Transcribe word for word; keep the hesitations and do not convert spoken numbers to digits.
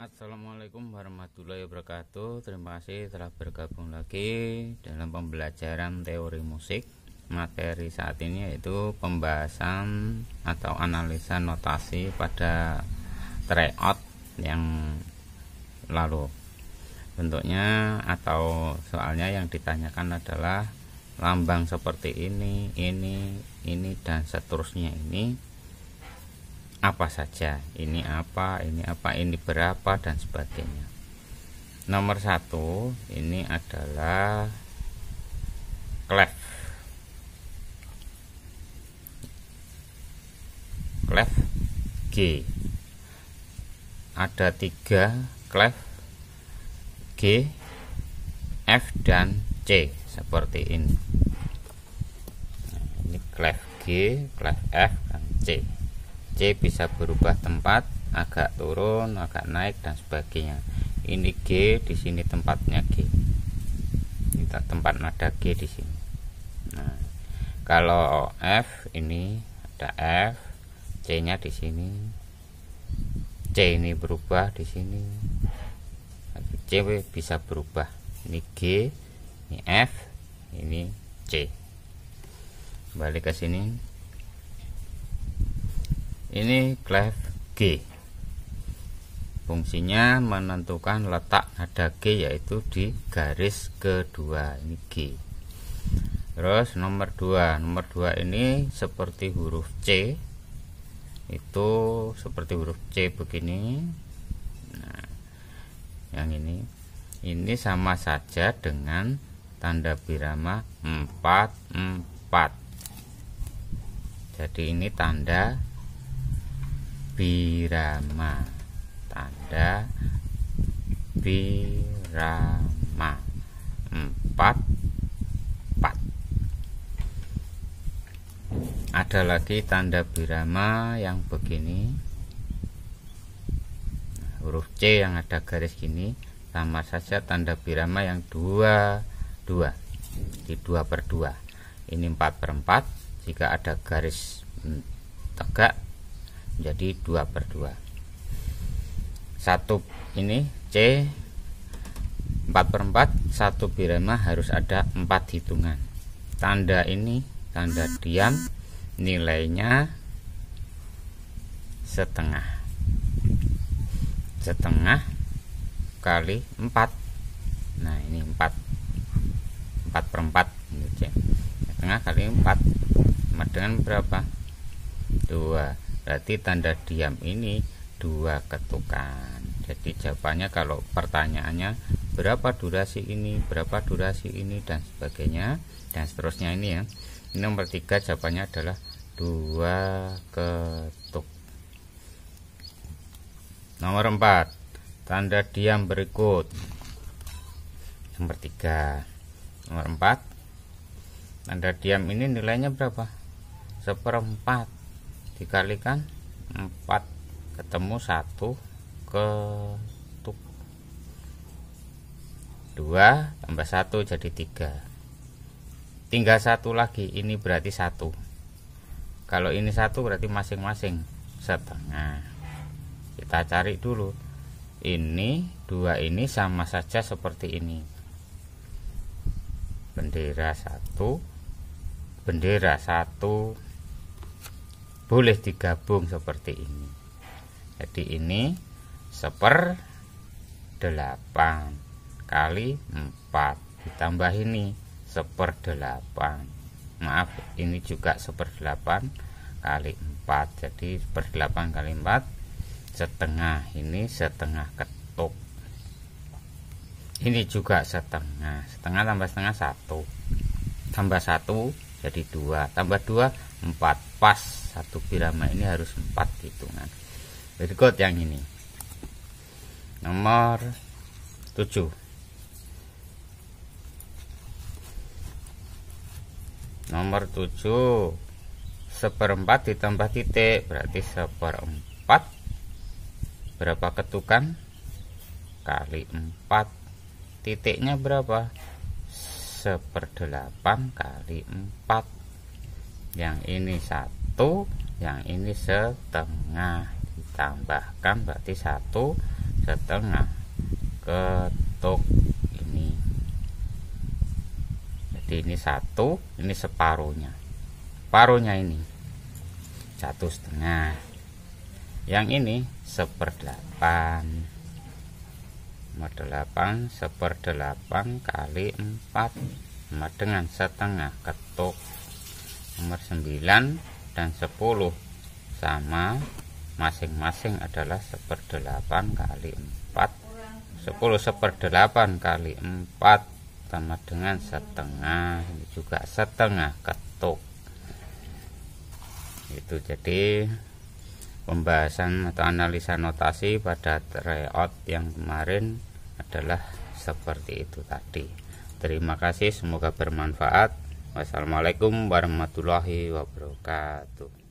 Assalamualaikum warahmatullahi wabarakatuh. Terima kasih telah bergabung lagi dalam pembelajaran teori musik. Materi saat ini yaitu pembahasan atau analisa notasi pada tryout yang lalu. Bentuknya atau soalnya yang ditanyakan adalah lambang seperti ini, ini, ini dan seterusnya ini apa saja, ini apa, ini apa, ini berapa dan sebagainya. Nomor satu ini adalah clef. Clef G. Ada tiga clef G, F dan C seperti ini. Nah, ini clef G, clef F dan C. C bisa berubah tempat, agak turun, agak naik dan sebagainya. Ini G, di sini tempatnya G. Ini tempat nada G di sini. Nah, kalau F ini ada F, C-nya di sini. C ini berubah di sini. C bisa berubah. Ini G, ini F, ini C. Kembali ke sini. Ini clef G. Fungsinya menentukan letak nada G yaitu di garis kedua. Ini G. Terus nomor dua. Nomor dua ini seperti huruf C. Itu seperti huruf C begini. Nah, yang ini ini sama saja dengan tanda birama empat empat. Jadi ini tanda birama, tanda birama empat empat. Ada lagi tanda birama yang begini. Nah, huruf C yang ada garis gini sama saja tanda birama yang dua dua, di dua per dua. Ini empat per empat. Jika ada garis tegak jadi dua per dua. Satu ini C empat per empat, satu birama harus ada empat hitungan. Tanda ini tanda diam, nilainya setengah. Setengah kali empat. Nah, ini empat. empat per empat ini C. Setengah kali empat sama dengan berapa? dua. Berarti tanda diam ini dua ketukan. Jadi jawabannya kalau pertanyaannya berapa durasi ini, berapa durasi ini dan sebagainya dan seterusnya ini ya. Ini nomor tiga jawabannya adalah dua ketuk. Nomor empat, tanda diam berikut. Nomor tiga. Nomor empat, tanda diam ini nilainya berapa? Seperempat. Dikalikan empat, ketemu satu ketuk. Dua tambah satu jadi tiga. Tinggal satu lagi, ini berarti satu. Kalau ini satu berarti masing-masing setengah. Kita cari dulu. Ini dua ini sama saja seperti ini. Bendera satu, bendera satu. Boleh digabung seperti ini. Jadi ini seper delapan kali empat ditambah ini seper delapan. Maaf, ini juga seper delapan kali empat. Jadi seper delapan kali empat setengah. Ini setengah ketuk. Ini juga setengah. Setengah tambah setengah satu. Tambah satu jadi dua. Tambah dua empat. Pas satu birama ini harus empat hitungan. Berikut yang ini. Nomor tujuh. Nomor tujuh. Seperempat ditambah titik berarti seperempat. Berapa ketukan? Kali empat. Titiknya berapa? Seperdelapan kali empat. Yang ini satu, yang ini setengah, ditambahkan berarti satu setengah ketuk ini. Jadi ini satu, ini separuhnya, separuhnya ini satu setengah, yang ini seperdelapan. Delapan seperdelapan kali empat sama dengan setengah ketuk. Nomor sembilan dan sepuluh sama, masing-masing adalah seperdelapan kali empat. Sepuluh seperdelapan kali empat sama dengan setengah, ini juga setengah ketuk. Itu jadi pembahasan atau analisa notasi pada tryout yang kemarin adalah seperti itu tadi. Terima kasih, semoga bermanfaat. Wassalamualaikum warahmatullahi wabarakatuh.